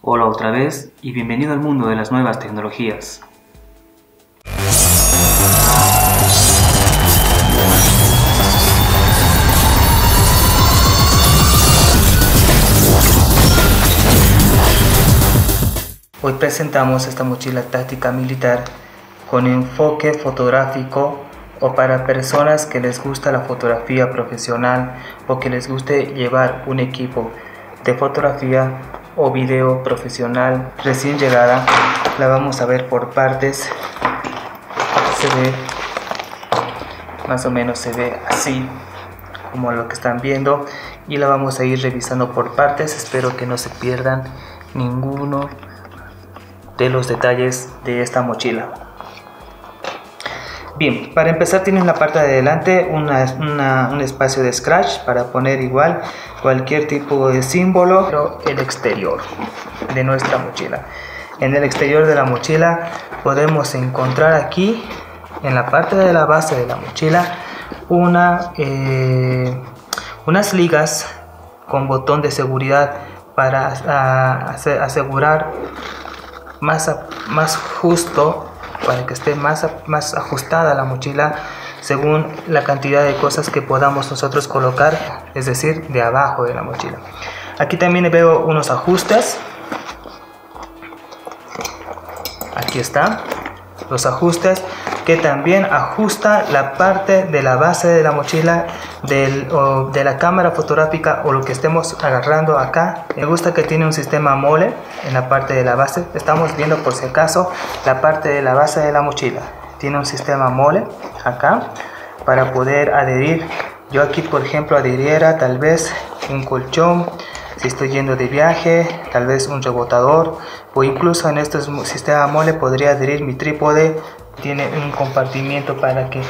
Hola otra vez y bienvenido al mundo de las nuevas tecnologías. Hoy presentamos esta mochila táctica militar con enfoque fotográfico o para personas que les gusta la fotografía profesional o que les guste llevar un equipo de fotografía o video profesional recién llegada. La vamos a ver por partes. Se ve más o menos, se ve así como lo que están viendo, y la vamos a ir revisando por partes. Espero que no se pierdan ninguno de los detalles de esta mochila. Bien, para empezar tiene en la parte de adelante un espacio de scratch para poner igual cualquier tipo de símbolo, pero el exterior de nuestra mochila. En el exterior de la mochila podemos encontrar aquí en la parte de la base de la mochila unas ligas con botón de seguridad para asegurar más justo, para que esté más ajustada la mochila según la cantidad de cosas que podamos nosotros colocar, es decir, de abajo de la mochila. Aquí también veo unos ajustes. Aquí están los ajustes que también ajusta la parte de la base de la mochila de la cámara fotográfica o lo que estemos agarrando acá. Me gusta que tiene un sistema mole en la parte de la base. Estamos viendo por si acaso la parte de la base de la mochila. Tiene un sistema mole acá para poder adherir. Yo aquí, por ejemplo, adhiriera tal vez un colchón. Si estoy yendo de viaje, tal vez un rebotador, o incluso en este sistema mole podría adherir mi trípode. Tiene un compartimiento para que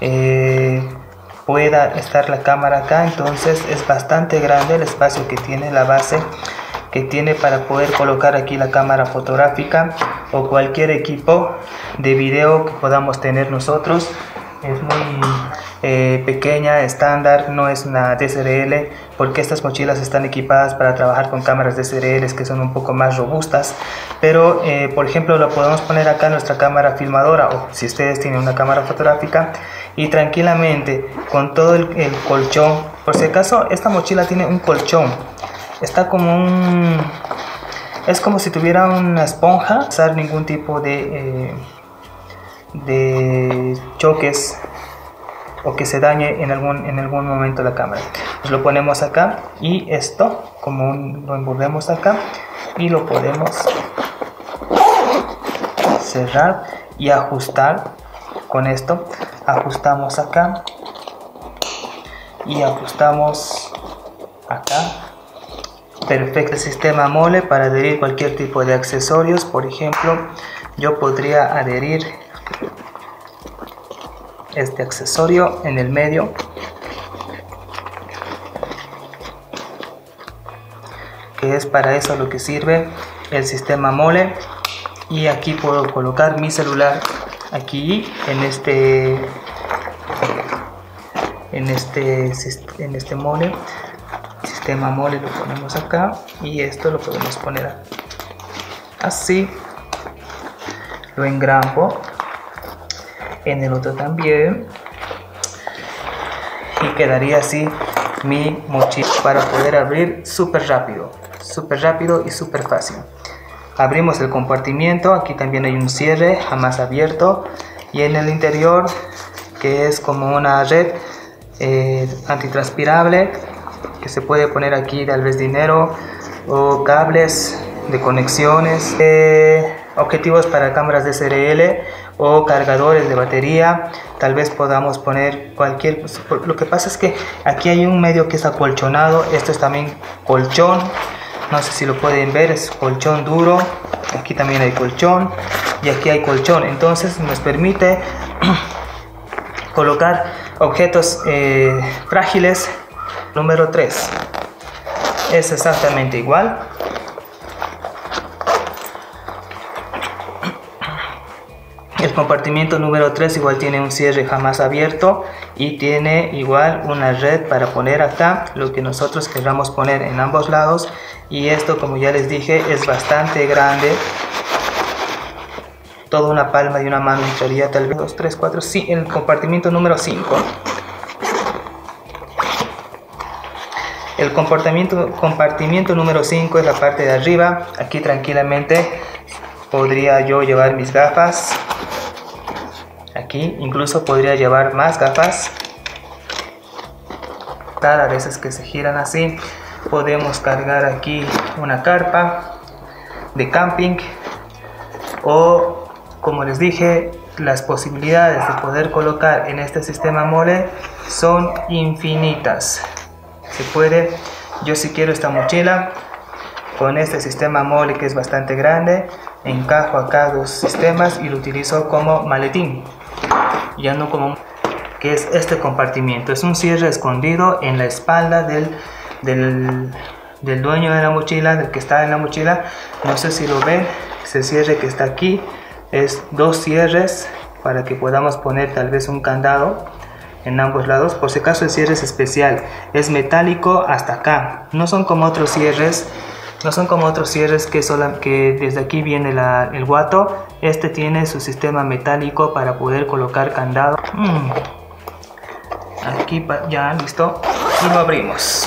pueda estar la cámara acá. Entonces es bastante grande el espacio que tiene la base, que tiene para poder colocar aquí la cámara fotográfica o cualquier equipo de video que podamos tener nosotros. Es muy pequeña, estándar, no es una DSLR, porque estas mochilas están equipadas para trabajar con cámaras DSLR que son un poco más robustas. Pero por ejemplo lo podemos poner acá en nuestra cámara filmadora, o si ustedes tienen una cámara fotográfica, y tranquilamente con todo el colchón. Por si acaso esta mochila tiene un colchón, está como es como si tuviera una esponja, sin ningún tipo de choques o que se dañe en algún momento la cámara. Pues lo ponemos acá, y esto lo envolvemos acá y lo podemos cerrar y ajustar. Con esto ajustamos acá y ajustamos acá. Perfecto. El sistema mole para adherir cualquier tipo de accesorios. Por ejemplo, yo podría adherir este accesorio en el medio, que es para eso lo que sirve el sistema mole. Y aquí puedo colocar mi celular aquí en este mole, sistema mole. Lo ponemos acá y esto lo podemos poner así. Lo engrampo en el otro también y quedaría así mi mochila para poder abrir súper rápido y súper fácil. Abrimos el compartimiento. Aquí también hay un cierre jamás abierto, y en el interior, que es como una red antitranspirable, que se puede poner aquí tal vez dinero o cables de conexiones, objetivos para cámaras DSLR o cargadores de batería. Tal vez podamos poner cualquier. Lo que pasa es que aquí hay un medio que es acolchonado. Esto es también colchón, no sé si lo pueden ver, es colchón duro. Aquí también hay colchón y aquí hay colchón. Entonces nos permite colocar objetos frágiles. Número 3 es exactamente igual. El compartimiento número 3 igual tiene un cierre jamás abierto y tiene igual una red para poner acá lo que nosotros queramos poner en ambos lados. Y esto, como ya les dije, es bastante grande. Toda una palma y una mano entraría, tal vez 2, 3, 4, sí, el compartimiento número 5. El compartimiento número 5 es la parte de arriba. Aquí tranquilamente podría yo llevar mis gafas. Aquí incluso podría llevar más gafas. A veces que se giran así. Podemos cargar aquí una carpa de camping. O, como les dije, las posibilidades de poder colocar en este sistema mole son infinitas. Se puede, yo si quiero esta mochila con este sistema mole que es bastante grande, encajo acá dos sistemas y lo utilizo como maletín, ya no como, que es este compartimiento. Es un cierre escondido en la espalda del dueño de la mochila, del que está en la mochila. No sé si lo ven, ese cierre que está aquí es dos cierres para que podamos poner tal vez un candado en ambos lados. Por si acaso el cierre es especial, es metálico hasta acá, no son como otros cierres, que desde aquí viene el guato. Este tiene su sistema metálico para poder colocar candado. Aquí ya listo, y lo abrimos.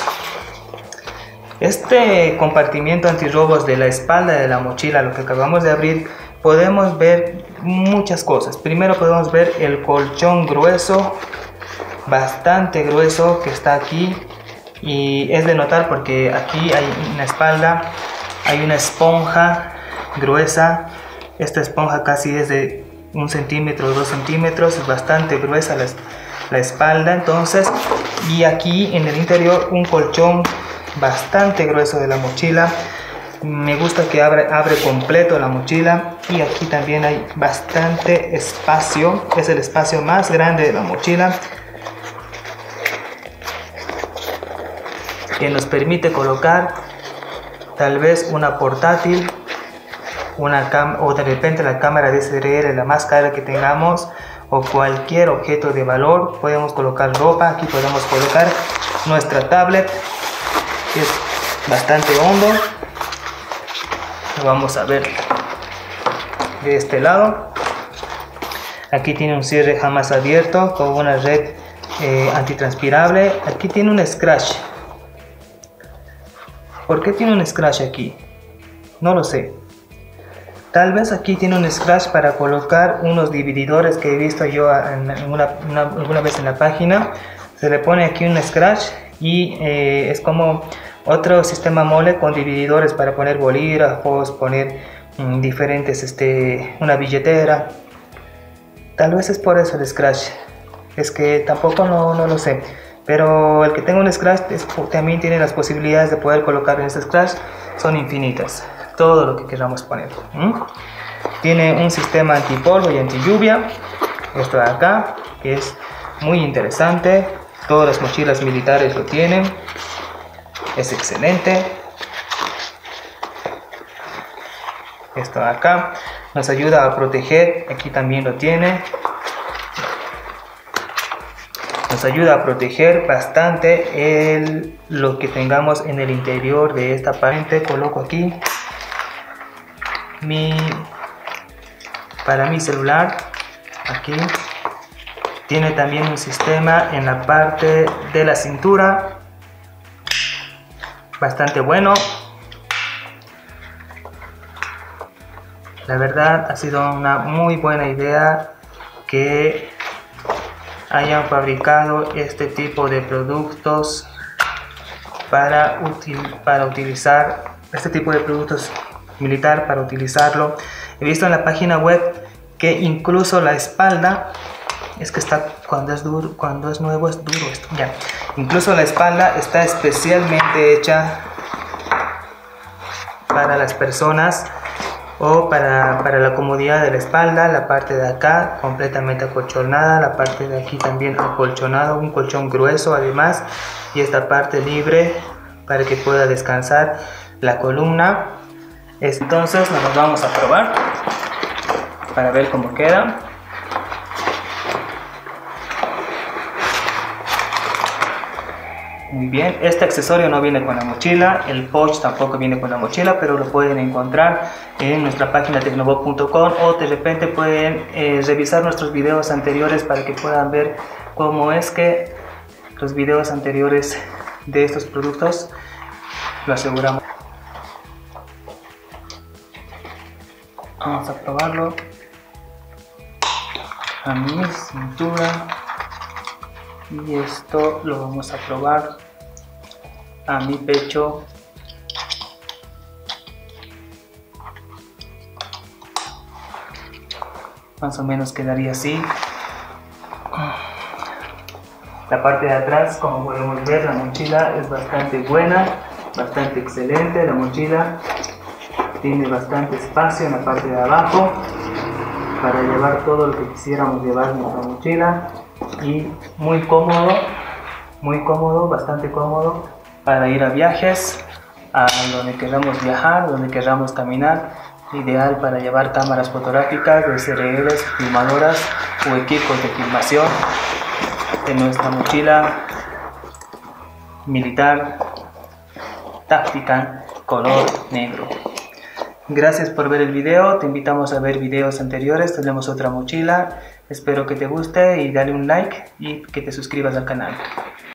Este compartimiento antirrobos de la espalda de la mochila, lo que acabamos de abrir, podemos ver muchas cosas. Primero podemos ver el colchón grueso, bastante grueso, que está aquí, y es de notar porque aquí hay en la espalda hay una esponja gruesa. Esta esponja casi es de 1 centímetro o 2 centímetros, es bastante gruesa la espalda. Entonces, y aquí en el interior un colchón bastante grueso de la mochila. Me gusta que abre completo la mochila, y aquí también hay bastante espacio, es el espacio más grande de la mochila, que nos permite colocar tal vez una portátil, o de repente la cámara DSLR, la más cara que tengamos, o cualquier objeto de valor. Podemos colocar ropa, aquí podemos colocar nuestra tablet, que es bastante hondo. Lo vamos a ver de este lado. Aquí tiene un cierre jamás abierto con una red antitranspirable. Aquí tiene un scratch. ¿Por qué tiene un scratch aquí? No lo sé. Tal vez aquí tiene un scratch para colocar unos divididores que he visto yo alguna vez en la página. Se le pone aquí un scratch y es como otro sistema mole con divididores para poner bolígrafos, poner diferentes, una billetera. Tal vez es por eso el scratch. Es que tampoco no lo sé. Pero el que tenga un scratch también tiene las posibilidades de poder colocar en ese scratch, son infinitas, todo lo que queramos poner. Tiene un sistema antipolvo y anti lluvia, esto de acá, que es muy interesante. Todas las mochilas militares lo tienen, es excelente. Esto de acá nos ayuda a proteger, aquí también lo tiene. Nos ayuda a proteger bastante lo que tengamos en el interior de esta parte. Coloco aquí para mi celular. Aquí tiene también un sistema en la parte de la cintura, bastante bueno. La verdad ha sido una muy buena idea que hayan fabricado este tipo de productos para utilizar este tipo de productos militar, para utilizarlo. He visto en la página web que incluso la espalda, es que está, cuando es nuevo es duro esto, ya. Incluso la espalda está especialmente hecha para las personas, o para la comodidad de la espalda. La parte de acá completamente acolchonada, la parte de aquí también acolchonado, un colchón grueso además, y esta parte libre para que pueda descansar la columna. Entonces nos vamos a probar. para ver cómo queda. Muy bien, este accesorio no viene con la mochila, el pouch tampoco viene con la mochila, pero lo pueden encontrar en nuestra página tecnobob.com, o de repente pueden revisar nuestros videos anteriores para que puedan ver cómo es que los videos anteriores de estos productos lo aseguramos. Vamos a probarlo a mi cintura, y esto lo vamos a probar a mi pecho. Más o menos quedaría así. La parte de atrás, como podemos ver, la mochila es bastante buena, bastante excelente. La mochila tiene bastante espacio en la parte de abajo para llevar todo lo que quisiéramos llevar en nuestra mochila, y muy cómodo, bastante cómodo para ir a viajes, a donde queramos viajar, donde queramos caminar. Ideal para llevar cámaras fotográficas, DSLRs, filmadoras o equipos de filmación en nuestra mochila militar táctica color negro. Gracias por ver el video, te invitamos a ver videos anteriores, tenemos otra mochila. Espero que te guste y dale un like y que te suscribas al canal.